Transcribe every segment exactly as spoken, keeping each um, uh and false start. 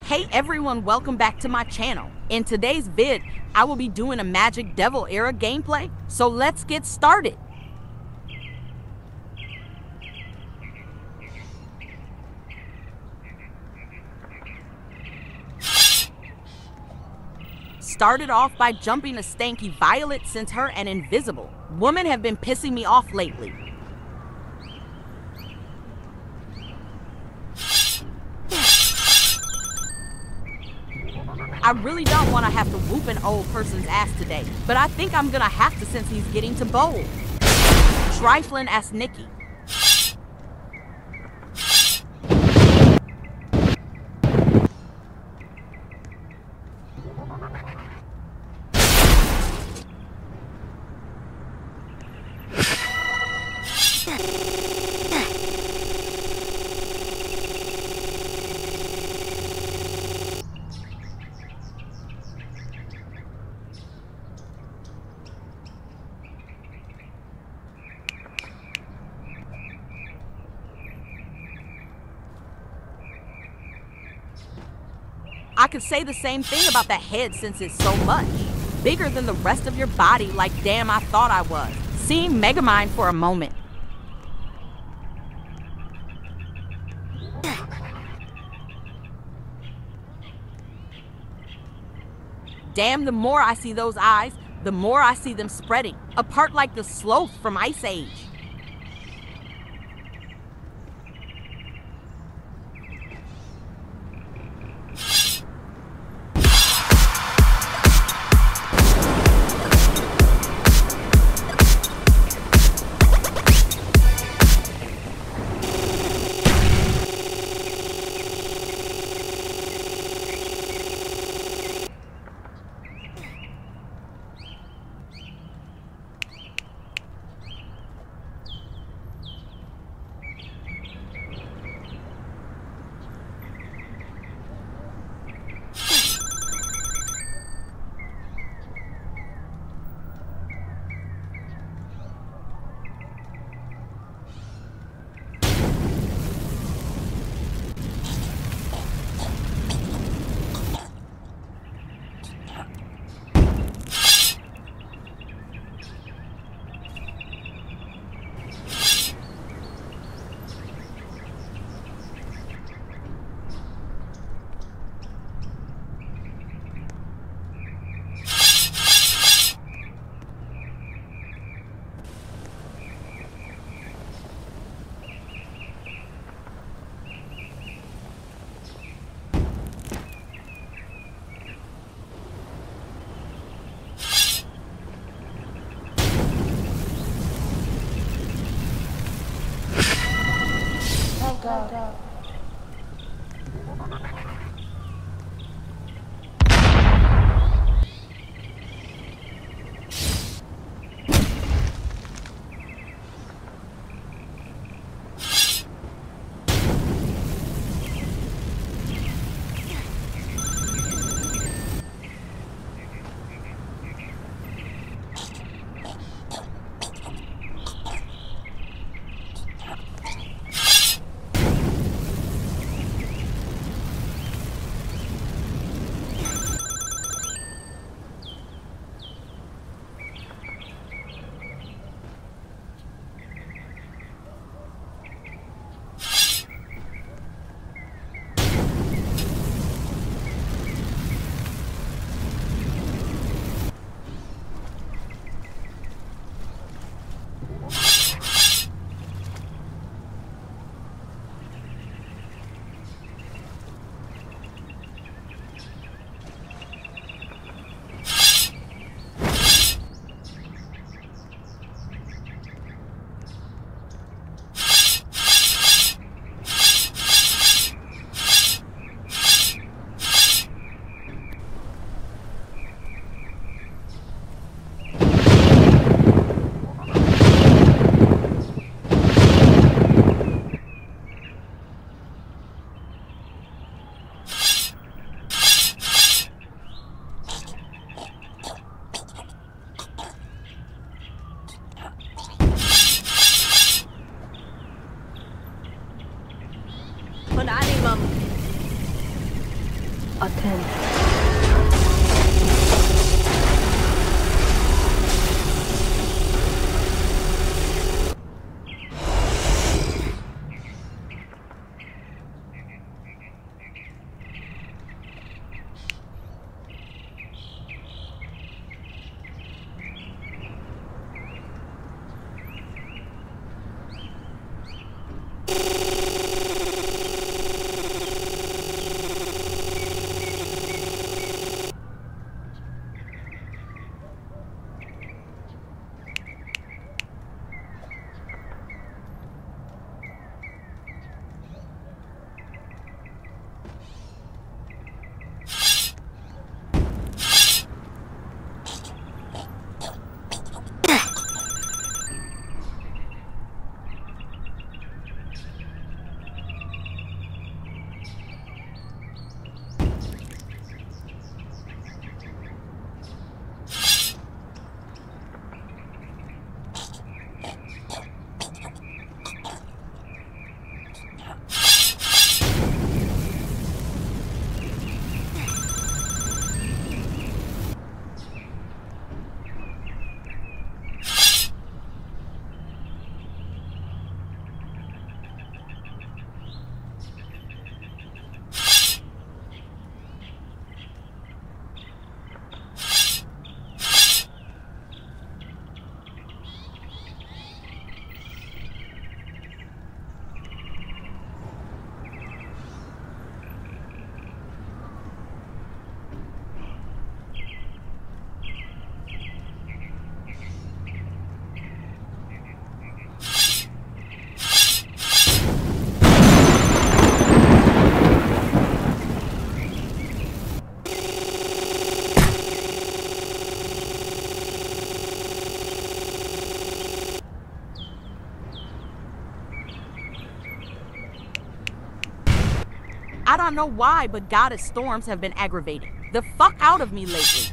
Hey everyone, welcome back to my channel. In today's vid, I will be doing a Magic Devil era gameplay, so let's get started. Started off by jumping a stanky Violet since her and Invisible Woman have been pissing me off lately. I really don't want to have to whoop an old person's ass today, but I think I'm gonna have to since he's getting to bowl. Trifling ass Nikki. I could say the same thing about the head since it's so much bigger than the rest of your body, like damn I thought I was. Seeing Megamind for a moment. Damn, the more I see those eyes, the more I see them spreading, apart like the sloth from Ice Age. Go, go. Attend. I don't know why, but Goddess storms have been aggravating the fuck out of me lately.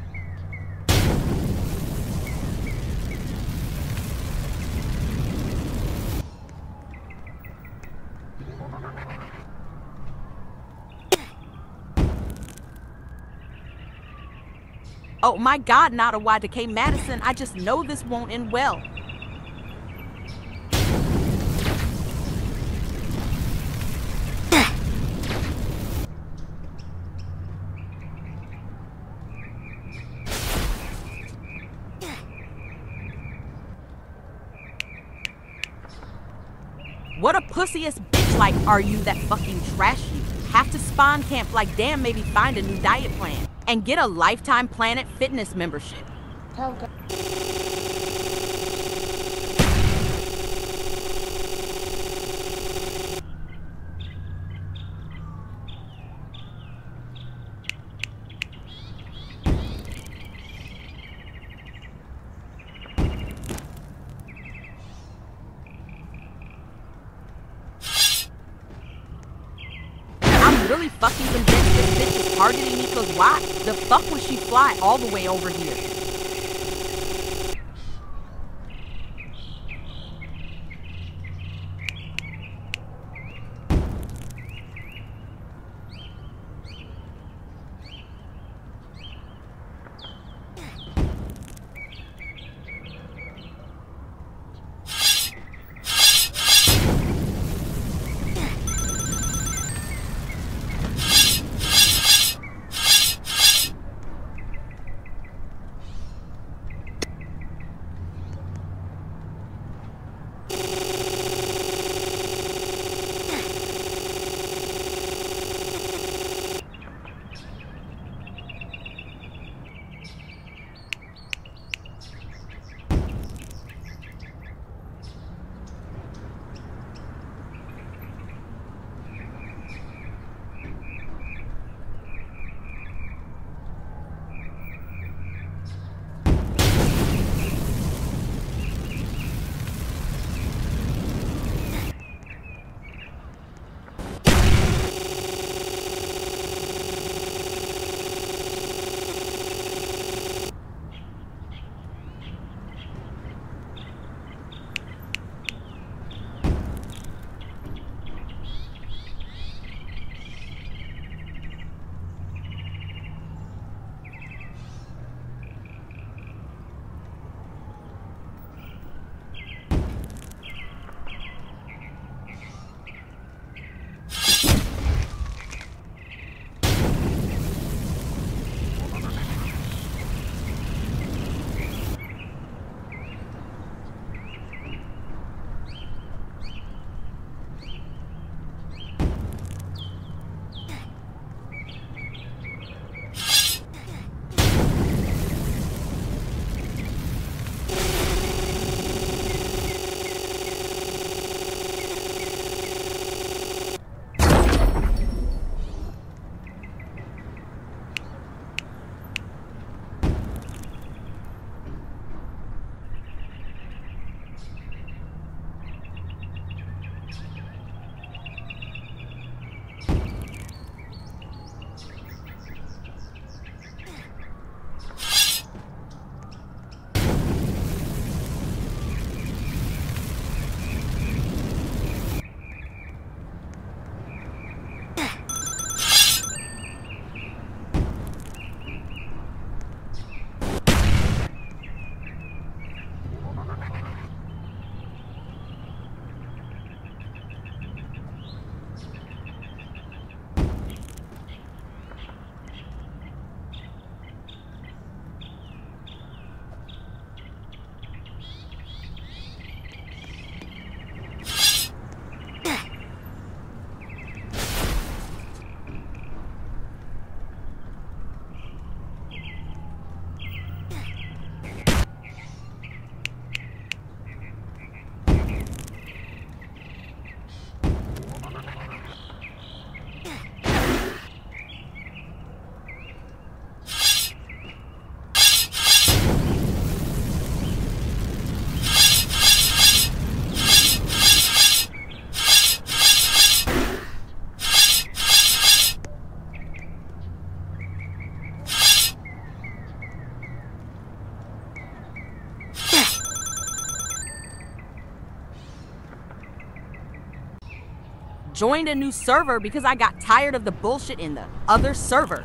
Oh my God, not a Y to K Madison, I just know this won't end well. What a pussy-ass bitch like are you that fucking trash you? Have to spawn camp like damn, maybe find a new diet plan. And get a lifetime Planet Fitness membership. Tell God. Really fucking convinced this bitch is targeting me, cause why the fuck would she fly all the way over here? joined a new server because I got tired of the bullshit in the other server.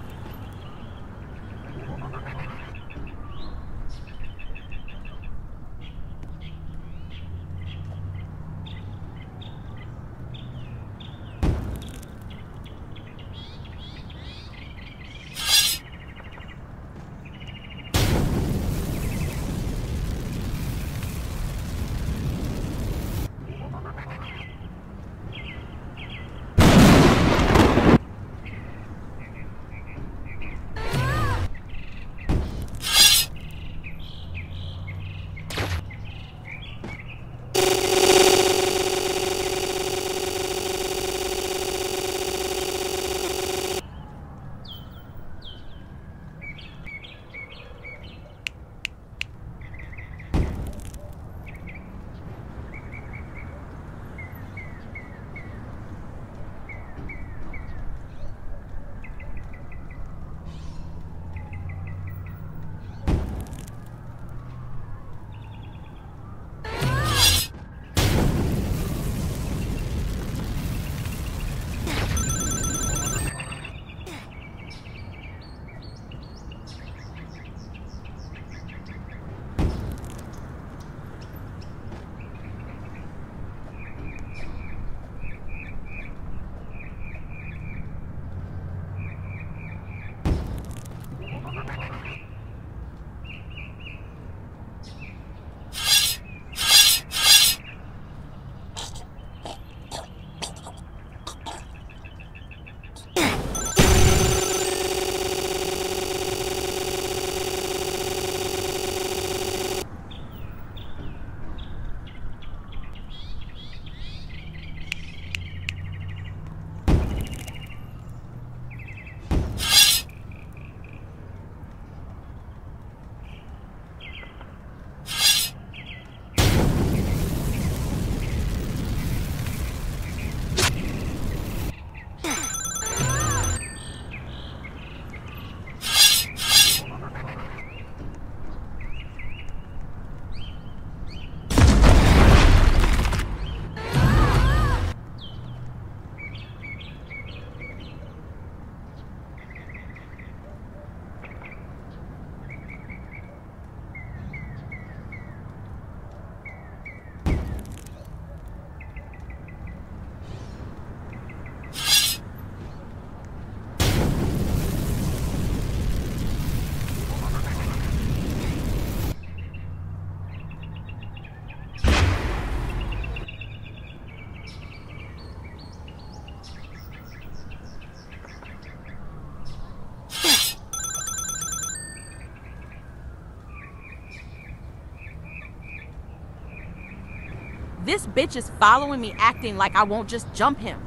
This bitch is following me, acting like I won't just jump him.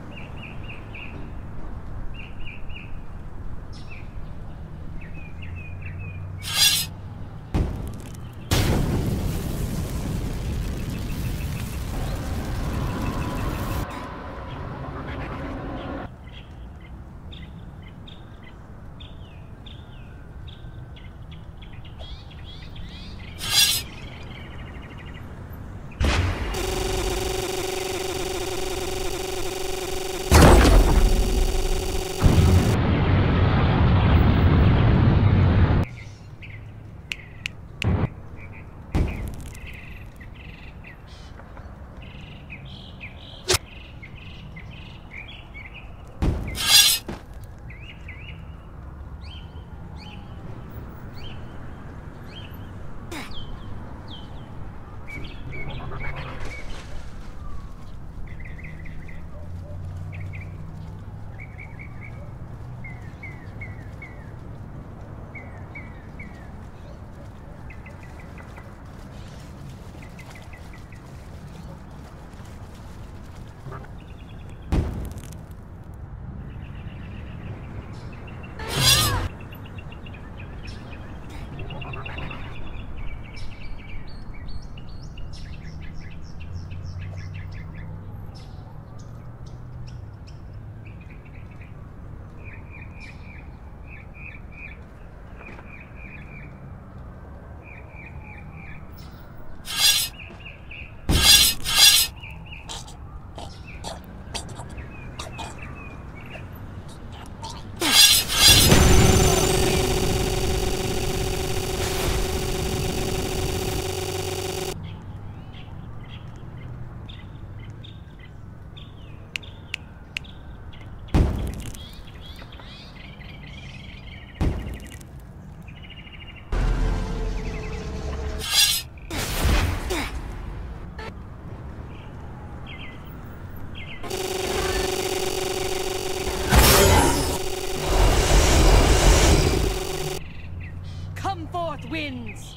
wins!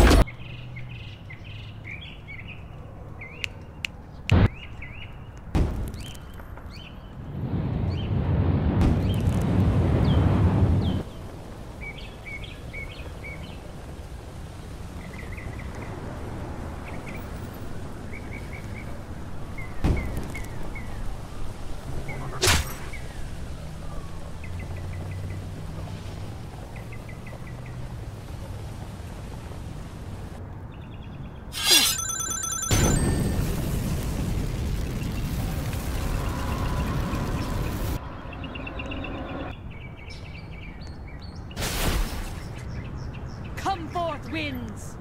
Come forth wins!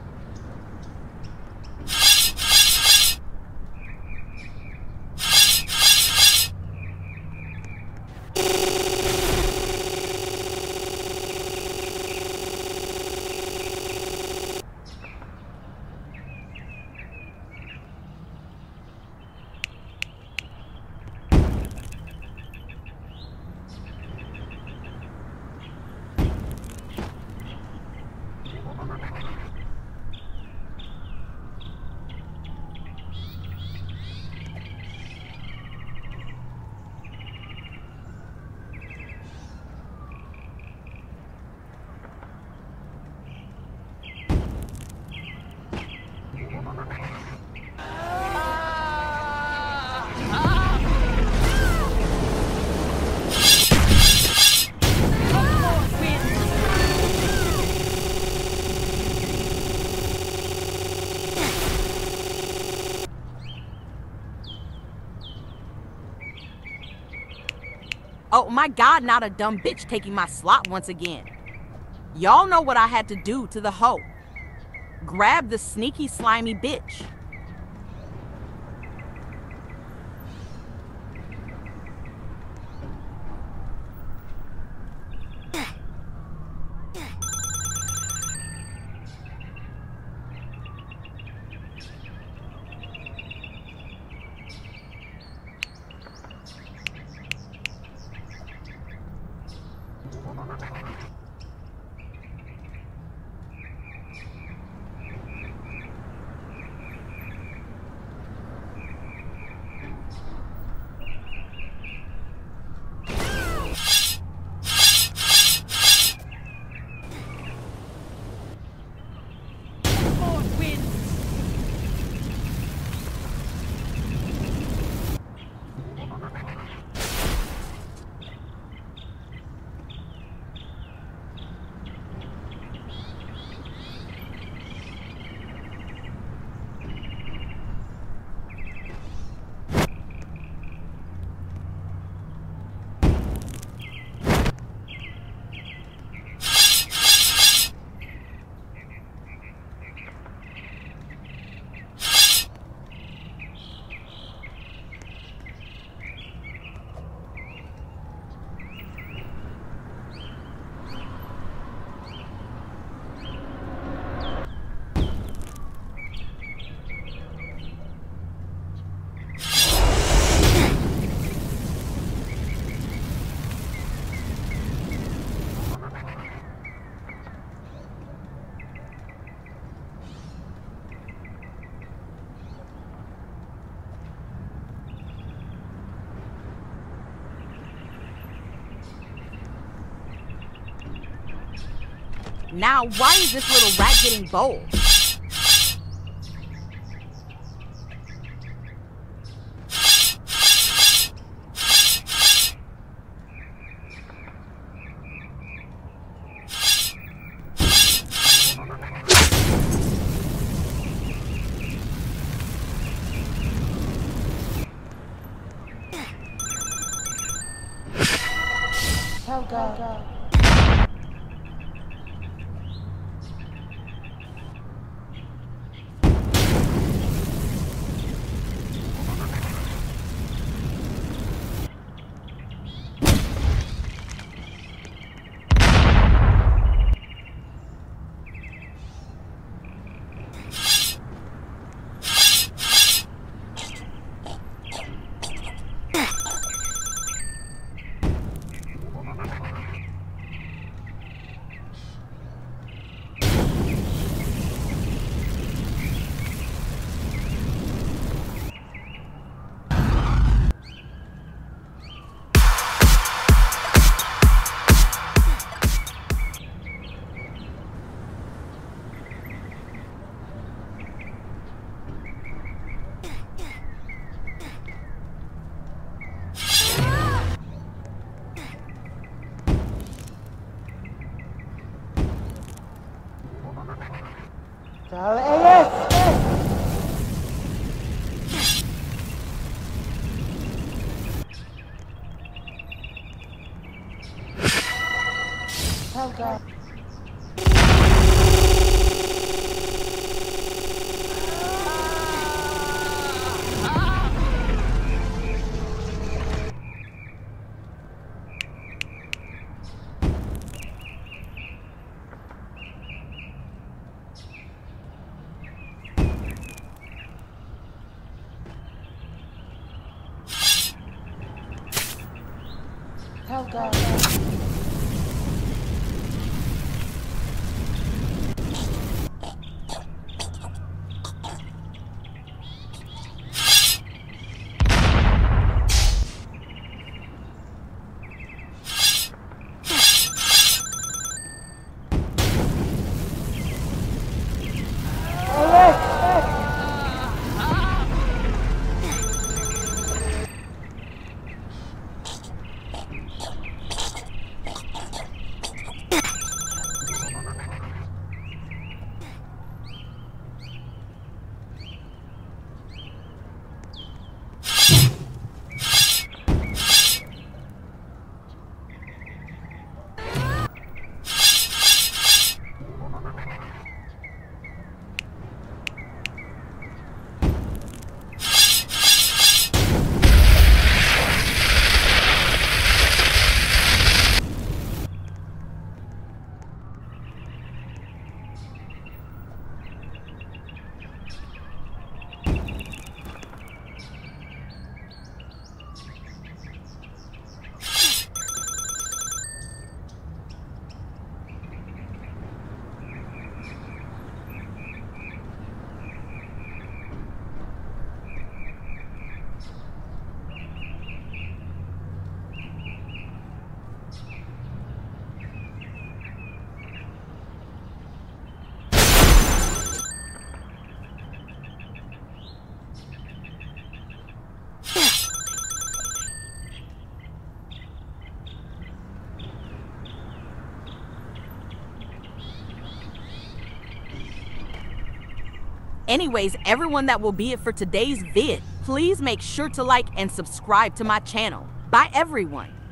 Oh my god, not a dumb bitch taking my slot once again. Y'all know what I had to do to the hoe. Grab the sneaky, slimy bitch. Now, why is this little rat getting bold? Oh god. Helga. Helga. Anyways, everyone, that will be it for today's vid. Please make sure to like and subscribe to my channel. Bye everyone.